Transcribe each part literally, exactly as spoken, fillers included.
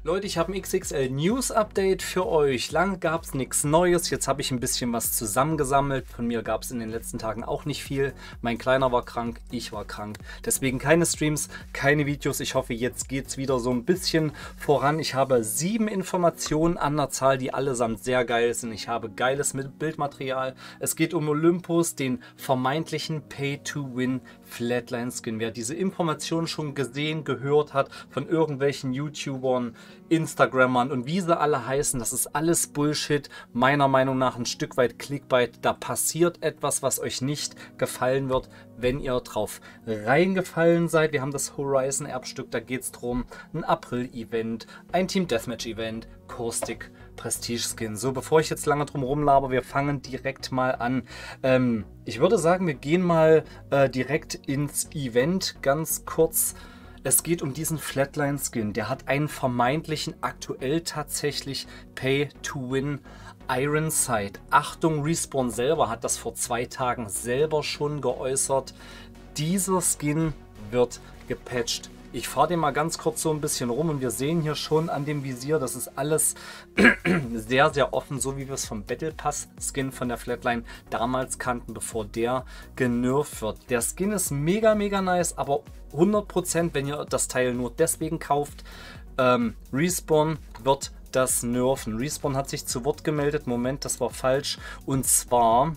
Leute, ich habe ein X X L News Update für euch. Lange gab es nichts Neues. Jetzt habe ich ein bisschen was zusammengesammelt. Von mir gab es in den letzten Tagen auch nicht viel. Mein Kleiner war krank, ich war krank. Deswegen keine Streams, keine Videos. Ich hoffe, jetzt geht es wieder so ein bisschen voran. Ich habe sieben Informationen an der Zahl, die allesamt sehr geil sind. Ich habe geiles Bildmaterial. Es geht um Olympus, den vermeintlichen Pay-to-Win Flatline Skin. Wer diese Informationen schon gesehen, gehört hat von irgendwelchen YouTubern, Instagrammern und wie sie alle heißen, das ist alles Bullshit. Meiner Meinung nach ein Stück weit Clickbait. Da passiert etwas, was euch nicht gefallen wird, wenn ihr drauf reingefallen seid. Wir haben das Horizon Erbstück, da geht es darum, ein April-Event, ein Team Deathmatch-Event, Caustic Prestige Skin. So, bevor ich jetzt lange drum rumlaber, wir fangen direkt mal an. Ähm, ich würde sagen, wir gehen mal äh, direkt ins Event, ganz kurz. Es geht um diesen Flatline Skin. Der hat einen vermeintlichen, aktuell tatsächlich Pay-to-Win Iron Sight. Achtung, Respawn selber hat das vor zwei Tagen selber schon geäußert. Dieser Skin wird gepatcht. Ich fahre den mal ganz kurz so ein bisschen rum und wir sehen hier schon an dem Visier, das ist alles sehr, sehr offen, so wie wir es vom Battle Pass Skin von der Flatline damals kannten, bevor der genervt wird. Der Skin ist mega, mega nice, aber hundert Prozent, wenn ihr das Teil nur deswegen kauft, ähm, Respawn wird das nerven. Respawn hat sich zu Wort gemeldet, Moment, das war falsch, und zwar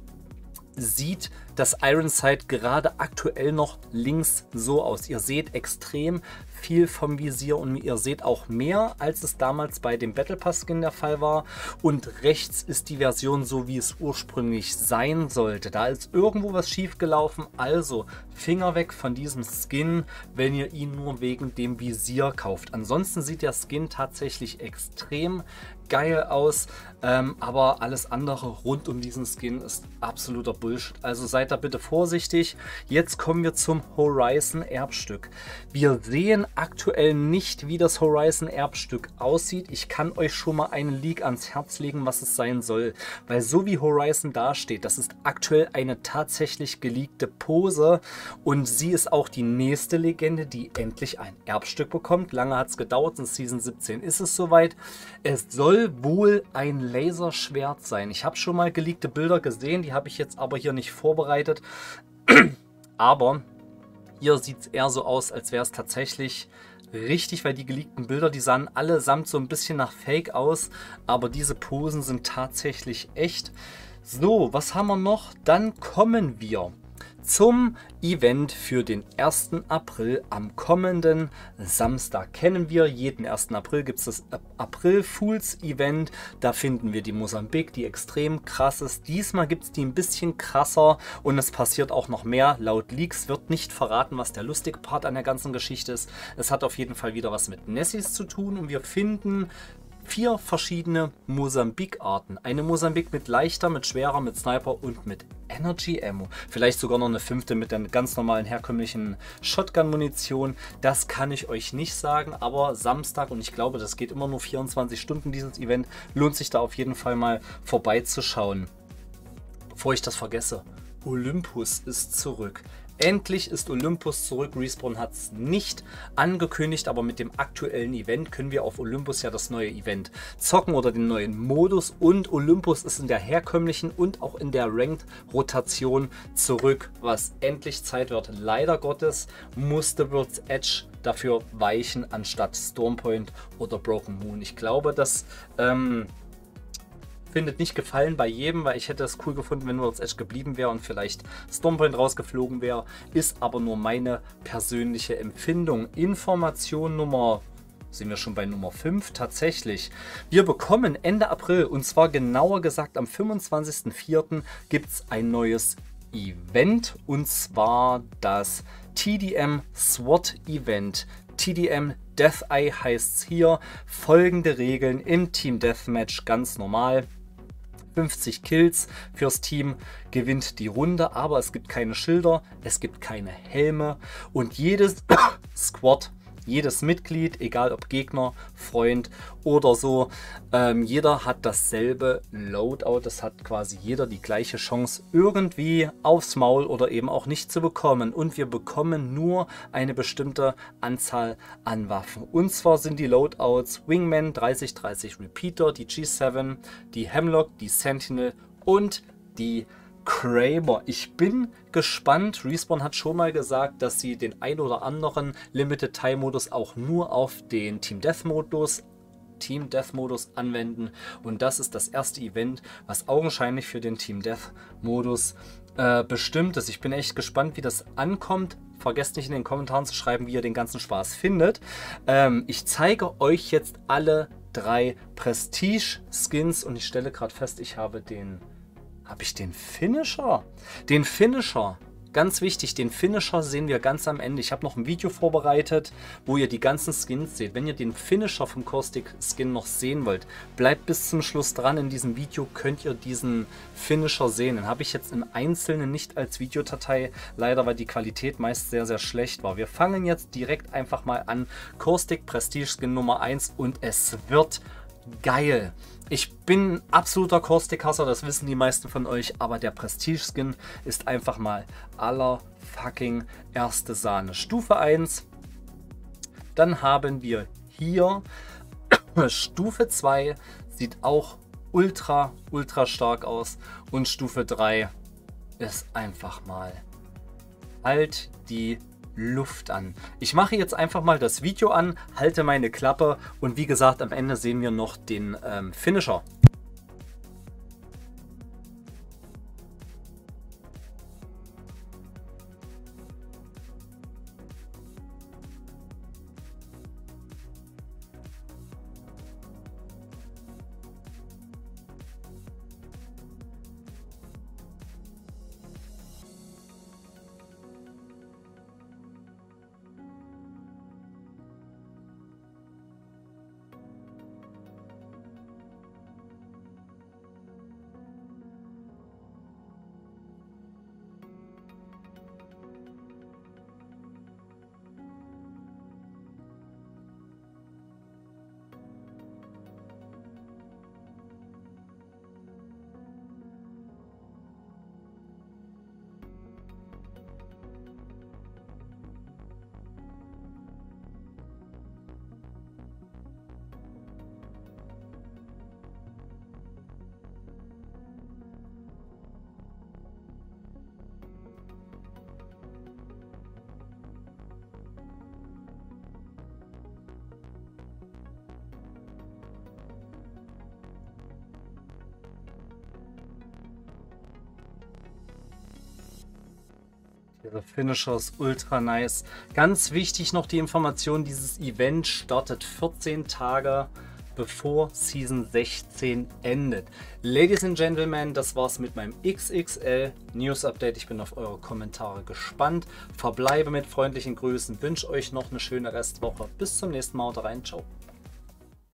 sieht das Iron Sight gerade aktuell noch links so aus. Ihr seht extrem viel vom Visier und ihr seht auch mehr, als es damals bei dem Battle Pass Skin der Fall war. Und rechts ist die Version so, wie es ursprünglich sein sollte. Da ist irgendwo was schief gelaufen. Also Finger weg von diesem Skin, wenn ihr ihn nur wegen dem Visier kauft. Ansonsten sieht der Skin tatsächlich extrem geil aus, ähm, aber alles andere rund um diesen Skin ist absoluter Bullshit. Also seid da bitte vorsichtig. Jetzt kommen wir zum Horizon Erbstück. Wir sehen aktuell nicht, wie das Horizon Erbstück aussieht. Ich kann euch schon mal einen Leak ans Herz legen, was es sein soll, weil so wie Horizon dasteht, das ist aktuell eine tatsächlich geleakte Pose und sie ist auch die nächste Legende, die endlich ein Erbstück bekommt. Lange hat es gedauert, in Season siebzehn ist es soweit. Es soll wohl ein Laserschwert sein. Ich habe schon mal geleakte Bilder gesehen, die habe ich jetzt aber hier nicht vorbereitet. Aber hier sieht es eher so aus, als wäre es tatsächlich richtig, weil die geleakten Bilder, die sahen allesamt so ein bisschen nach Fake aus, aber diese Posen sind tatsächlich echt. So, was haben wir noch? Dann kommen wir zum Event für den ersten April am kommenden Samstag. Kennen wir, jeden ersten April gibt es das April Fools Event. Da finden wir die Mosambik, die extrem krass ist. Diesmal gibt es die ein bisschen krasser und es passiert auch noch mehr. Laut Leaks wird nicht verraten, was der lustige Part an der ganzen Geschichte ist. Es hat auf jeden Fall wieder was mit Nessies zu tun und wir finden vier verschiedene Mosambik-Arten. Eine Mosambik mit leichter, mit schwerer, mit Sniper und mit Energy Ammo. Vielleicht sogar noch eine fünfte mit der ganz normalen herkömmlichen Shotgun-Munition. Das kann ich euch nicht sagen, aber Samstag, und ich glaube, das geht immer nur vierundzwanzig Stunden, dieses Event, lohnt sich da auf jeden Fall mal vorbeizuschauen. Bevor ich das vergesse, Olympus ist zurück. Endlich ist Olympus zurück. Respawn hat es nicht angekündigt, aber mit dem aktuellen Event können wir auf Olympus ja das neue Event zocken oder den neuen Modus. Und Olympus ist in der herkömmlichen und auch in der Ranked-Rotation zurück, was endlich Zeit wird. Leider Gottes musste World's Edge dafür weichen, anstatt Stormpoint oder Broken Moon. Ich glaube, dass ähm, findet nicht gefallen bei jedem, weil ich hätte es cool gefunden, wenn World's Edge geblieben wäre und vielleicht Stormpoint rausgeflogen wäre. Ist aber nur meine persönliche Empfindung. Information Nummer, sind wir schon bei Nummer fünf, tatsächlich. Wir bekommen Ende April, und zwar genauer gesagt am fünfundzwanzigsten vierten gibt es ein neues Event, und zwar das T D M SWAT Event. T D M Death Eye heißt es hier. Folgende Regeln im Team Deathmatch, ganz normal. fünfzig Kills fürs Team gewinnt die Runde, aber es gibt keine Schilder, es gibt keine Helme und jedes Squad jedes Mitglied, egal ob Gegner, Freund oder so, ähm, jeder hat dasselbe Loadout. Das hat quasi jeder die gleiche Chance, irgendwie aufs Maul oder eben auch nicht zu bekommen. Und wir bekommen nur eine bestimmte Anzahl an Waffen. Und zwar sind die Loadouts Wingman, dreißig dreißig Repeater, die G sieben, die Hemlock, die Sentinel und die Kraber. Ich bin gespannt. Respawn hat schon mal gesagt, dass sie den ein oder anderen Limited Time Modus auch nur auf den Team Death Modus Team Death Modus anwenden. Und das ist das erste Event, was augenscheinlich für den Team Death Modus äh, bestimmt ist. Ich bin echt gespannt, wie das ankommt. Vergesst nicht in den Kommentaren zu schreiben, wie ihr den ganzen Spaß findet. Ähm, ich zeige euch jetzt alle drei Prestige Skins und ich stelle gerade fest, ich habe den Habe ich den Finisher? Den Finisher. Ganz wichtig, den Finisher sehen wir ganz am Ende. Ich habe noch ein Video vorbereitet, wo ihr die ganzen Skins seht. Wenn ihr den Finisher vom Caustic Skin noch sehen wollt, bleibt bis zum Schluss dran. In diesem Video könnt ihr diesen Finisher sehen. Den habe ich jetzt im Einzelnen nicht als Videodatei, leider, weil die Qualität meist sehr, sehr schlecht war. Wir fangen jetzt direkt einfach mal an. Caustic Prestige Skin Nummer eins und es wird geil. Ich bin absoluter Caustic-Hasser, das wissen die meisten von euch, aber der Prestige-Skin ist einfach mal aller fucking erste Sahne. Stufe eins. Dann haben wir hier Stufe zwei, sieht auch ultra, ultra stark aus. Und Stufe drei ist einfach mal halt die Luft an. Ich mache jetzt einfach mal das Video an, halte meine Klappe und wie gesagt, am Ende sehen wir noch den ähm, Finisher. Ihre Finisher ist ultra nice. Ganz wichtig noch die Information, dieses Event startet vierzehn Tage bevor Season sechzehn endet. Ladies and Gentlemen, das war's mit meinem X X L News Update. Ich bin auf eure Kommentare gespannt. Verbleibe mit freundlichen Grüßen, wünsche euch noch eine schöne Restwoche. Bis zum nächsten Mal, haut rein, ciao.